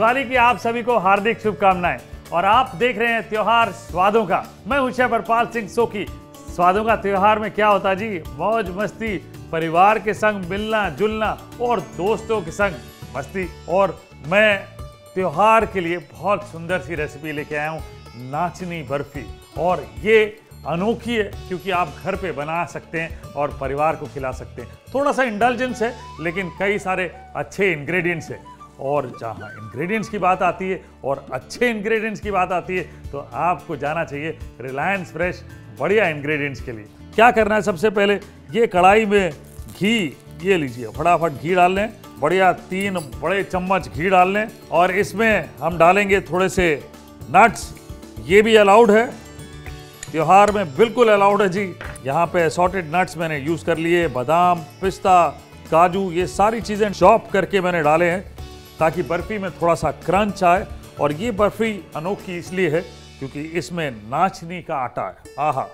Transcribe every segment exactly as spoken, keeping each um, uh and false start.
दिवाली की आप सभी को हार्दिक शुभकामनाएं और आप देख रहे हैं त्योहार स्वादों का। मैं हूं शेफ हरपाल सिंह सोकी। स्वादों का त्योहार में क्या होता जी, मौज मस्ती, परिवार के संग मिलना जुलना और दोस्तों के संग मस्ती। और मैं त्योहार के लिए बहुत सुंदर सी रेसिपी लेके आया हूं, नाचनी बर्फी। और ये अनोखी है क्योंकि आप घर पे बना सकते हैं और परिवार को खिला सकते हैं। थोड़ा सा इंडल्जेंस है लेकिन कई सारे अच्छे इंग्रेडिएंट्स हैं। और जहाँ इंग्रेडिएंट्स की बात आती है और अच्छे इंग्रेडिएंट्स की बात आती है तो आपको जाना चाहिए रिलायंस फ्रेश बढ़िया इंग्रेडिएंट्स के लिए। क्या करना है, सबसे पहले ये कढ़ाई में घी ये लीजिए, फटाफट घी डाल लें, बढ़िया तीन बड़े चम्मच घी डाल लें। और इसमें हम डालेंगे थोड़े से नट्स, ये भी अलाउड है, त्योहार में बिल्कुल अलाउड है जी। यहाँ पे असॉर्टेड नट्स मैंने यूज कर लिए, बादाम, पिस्ता, काजू, ये सारी चीजें चॉप करके मैंने डाले हैं ताकि बर्फी में थोड़ा सा क्रंच आए। और ये बर्फी अनोखी इसलिए है क्योंकि इसमें नाचनी का आटा है। आहा,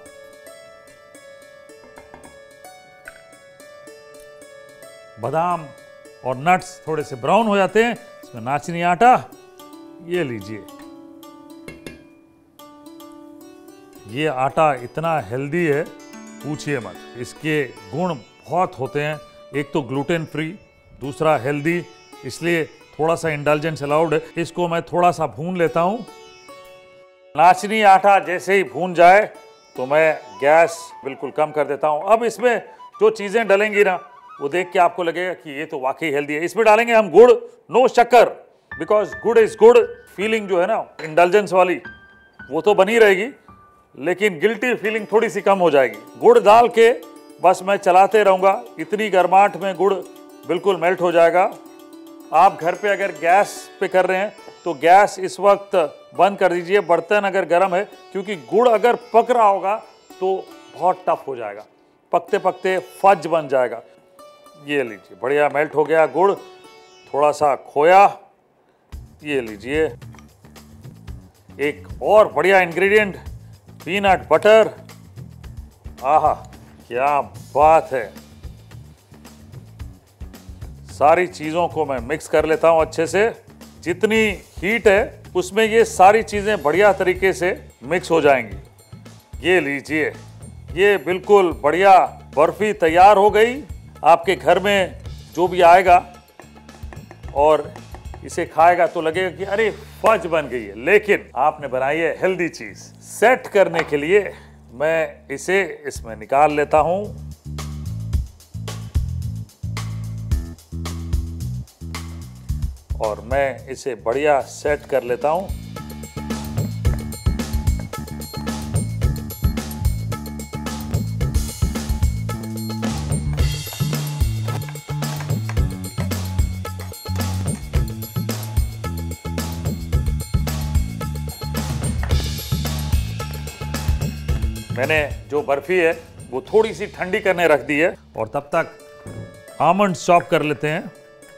बादाम और नट्स थोड़े से ब्राउन हो जाते हैं, इसमें नाचनी आटा ये लीजिए। ये आटा इतना हेल्दी है पूछिए मत, इसके गुण बहुत होते हैं। एक तो ग्लूटेन फ्री, दूसरा हेल्दी, इसलिए थोड़ा सा इंडल्जेंस अलाउड है। इसको मैं थोड़ा सा भून लेता हूं। नाचनी आटा जैसे ही भून जाए तो मैं गैस बिल्कुल कम कर देता हूं। अब इसमें जो चीजें डलेंगी ना वो देख के आपको लगेगा कि ये तो वाकई हेल्दी है। इसमें डालेंगे हम गुड़, नो शक्कर, बिकॉज गुड़ इज गुड। फीलिंग जो है ना इंडल्जेंस वाली वो तो बनी रहेगी लेकिन गिल्टी फीलिंग थोड़ी सी कम हो जाएगी। गुड़ डाल के बस मैं चलाते रहूंगा, इतनी गर्माहट में गुड़ बिल्कुल मेल्ट हो जाएगा। आप घर पे अगर गैस पे कर रहे हैं तो गैस इस वक्त बंद कर दीजिए, बर्तन अगर गर्म है, क्योंकि गुड़ अगर पक रहा होगा तो बहुत टफ हो जाएगा, पकते पकते फज बन जाएगा। ये लीजिए, बढ़िया मेल्ट हो गया गुड़। थोड़ा सा खोया ये लीजिए। एक और बढ़िया इंग्रेडिएंट पीनट बटर। आहा क्या बात है। सारी चीज़ों को मैं मिक्स कर लेता हूं अच्छे से। जितनी हीट है उसमें ये सारी चीज़ें बढ़िया तरीके से मिक्स हो जाएंगी। ये लीजिए, ये बिल्कुल बढ़िया बर्फी तैयार हो गई। आपके घर में जो भी आएगा और इसे खाएगा तो लगेगा कि अरे फज बन गई है, लेकिन आपने बनाई है हेल्दी चीज़। सेट करने के लिए मैं इसे इसमें निकाल लेता हूं। और मैं इसे बढ़िया सेट कर लेता हूं। मैंने जो बर्फी है वो थोड़ी सी ठंडी करने रख दी है और तब तक आमंड चॉप कर लेते हैं।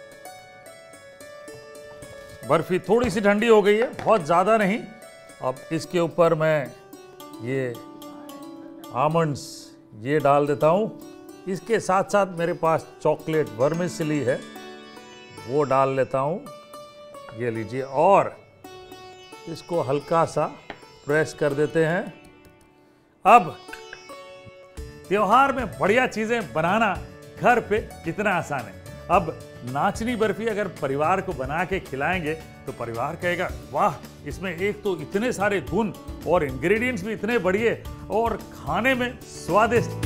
बर्फी थोड़ी सी ठंडी हो गई है, बहुत ज़्यादा नहीं। अब इसके ऊपर मैं ये आमंड्स ये डाल देता हूँ। इसके साथ साथ मेरे पास चॉकलेट वर्मिसेली है, वो डाल लेता हूँ। ये लीजिए, और इसको हल्का सा प्रेस कर देते हैं। अब त्योहार में बढ़िया चीज़ें बनाना घर पे कितना आसान है। अब नाचनी बर्फी अगर परिवार को बना के खिलाएंगे तो परिवार कहेगा वाह, इसमें एक तो इतने सारे गुण और इंग्रेडिएंट्स भी इतने बढ़िया और खाने में स्वादिष्ट।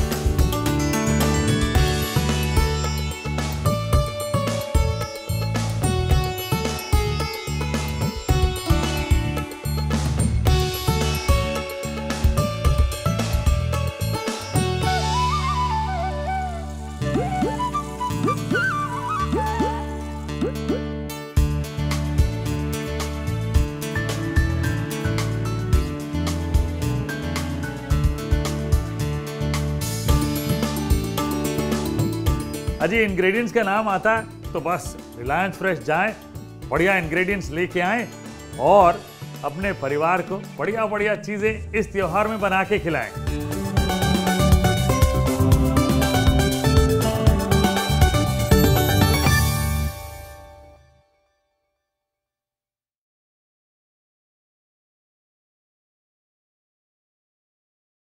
अजी इंग्रेडिएंट्स का नाम आता है तो बस रिलायंस फ्रेश जाएं, बढ़िया इंग्रेडिएंट्स लेके आएं और अपने परिवार को बढ़िया बढ़िया चीजें इस त्योहार में बना के खिलाएं।